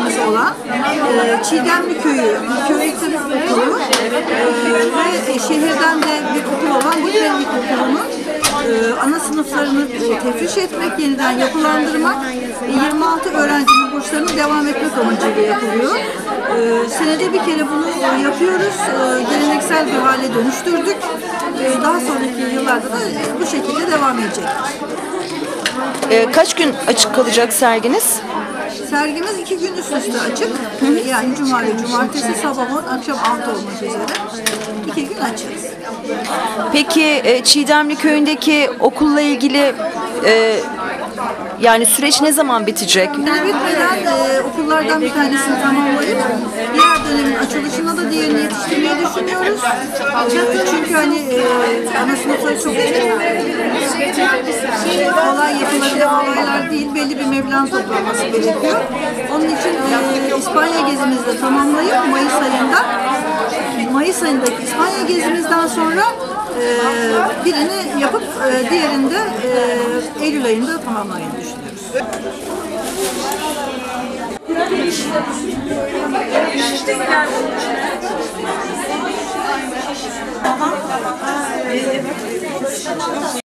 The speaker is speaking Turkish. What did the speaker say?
firması olan Çiğdemli Köyü Köy Eğitim Okulu ve şehirden de bir okul olan Dikren İlkokulu'nun ana sınıflarını tefriş etmek, yeniden yapılandırmak ve 26 öğrencinin burslarının devam etmek amacıyla yapılıyor. Senede bir kere bunu yapıyoruz. Geleneksel bir hale dönüştürdük. Daha sonraki yıllarda da bu şekilde devam edecek. Kaç gün açık kalacak serginiz? Sergimiz 2 gün üst üste açık. Yani cuma ve cumartesi sabah 10, akşam 6 olmak üzere 2 gün açığız. Peki Çiğdemli Köyü'ndeki okulla ilgili yani süreç ne zaman bitecek? Yani bitmeden okullardan bir tanesini tamamlayıp diğer dönemin açılışına da diğerini yetiştirmeyi düşünüyoruz. Çünkü hani ana sınıfları çok kolay yapılabilir olaylar değil. Belli bir meblağ toplanması gerekiyor. Onun için İspanya gezimizi de tamamlayıp Mayıs ayındaki İspanya gezimizden sonra birini yapıp diğerini de Eylül ayında tamamlamayı düşünüyoruz.